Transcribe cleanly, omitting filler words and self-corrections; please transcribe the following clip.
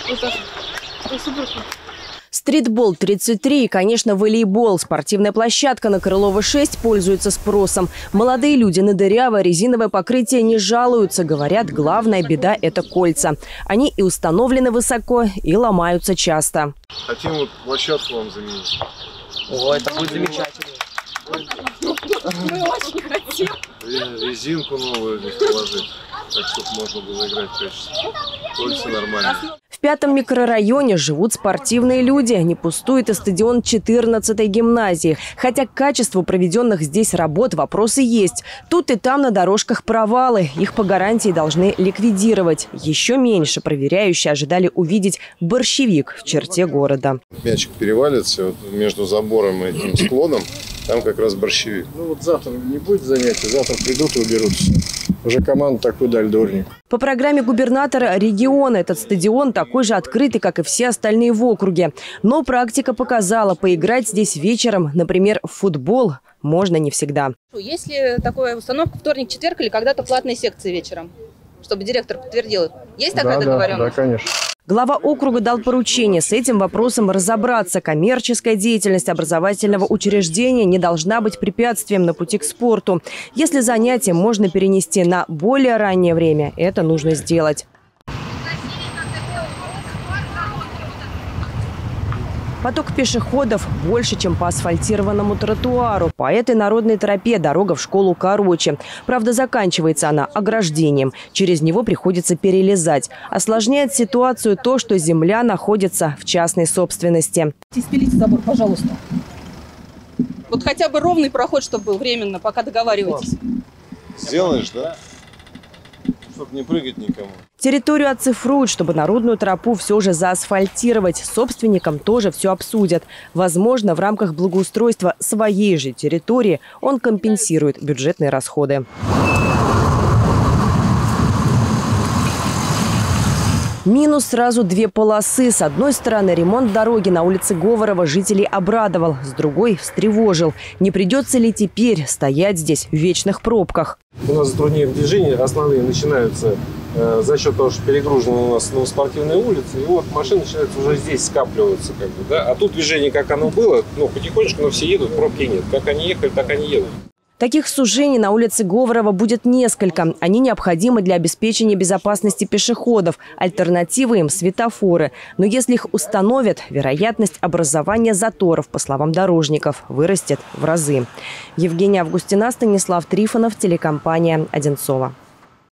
Стритбол 33 и, конечно, волейбол. Спортивная площадка на Крылова 6 пользуется спросом. Молодые люди на дырявое резиновое покрытие не жалуются. Говорят, главная беда – это кольца. Они и установлены высоко, и ломаются часто. Хотим вот площадку вам заменить. О, это будет замечательно. Мы очень хотим. Резинку новую здесь положить, так чтобы можно было играть качественно. Кольца нормально. В 5-м микрорайоне живут спортивные люди. Не пустует и стадион 14-й гимназии. Хотя к качеству проведенных здесь работ вопросы есть. Тут и там на дорожках провалы. Их по гарантии должны ликвидировать. Еще меньше проверяющие ожидали увидеть борщевик в черте города. Мячик перевалится вот между забором и этим склоном. Там как раз борщевик. Ну вот завтра не будет занятий, завтра придут и уберут все. Уже команда такой дали дворник. По программе губернатора региона этот стадион такой же открытый, как и все остальные в округе. Но практика показала, поиграть здесь вечером, например, в футбол, можно не всегда. Есть ли такая установка вторник, четверг или когда-то платные секции вечером? Чтобы директор подтвердил. Есть такая договоренность? Да, конечно. Глава округа дал поручение с этим вопросом разобраться. Коммерческая деятельность образовательного учреждения не должна быть препятствием на пути к спорту. Если занятия можно перенести на более раннее время, это нужно сделать. Поток пешеходов больше, чем по асфальтированному тротуару. По этой народной тропе дорога в школу короче. Правда, заканчивается она ограждением. Через него приходится перелезать. Осложняет ситуацию то, что земля находится в частной собственности. Спилите забор, пожалуйста. Вот хотя бы ровный проход, чтобы был временно, пока договариваетесь. Сделаешь, да? Чтобы не прыгать никому. Территорию оцифруют, чтобы народную тропу все же заасфальтировать. Собственникам тоже все обсудят. Возможно, в рамках благоустройства своей же территории он компенсирует бюджетные расходы. Минус сразу 2 полосы. С одной стороны, ремонт дороги на улице Говорова жителей обрадовал, с другой – встревожил. Не придется ли теперь стоять здесь в вечных пробках? У нас затруднения в движении основные начинаются за счет того, что перегружены у нас спортивные улицы. И вот машины начинают уже здесь скапливаться. А тут движение, как оно было, потихонечку, но все едут, пробки нет. Как они ехали, так они едут. Таких сужений на улице Говорова будет несколько. Они необходимы для обеспечения безопасности пешеходов. Альтернативы им – светофоры. Но если их установят, вероятность образования заторов, по словам дорожников, вырастет в разы. Евгения Августина, Станислав Трифонов, телекомпания «Одинцово».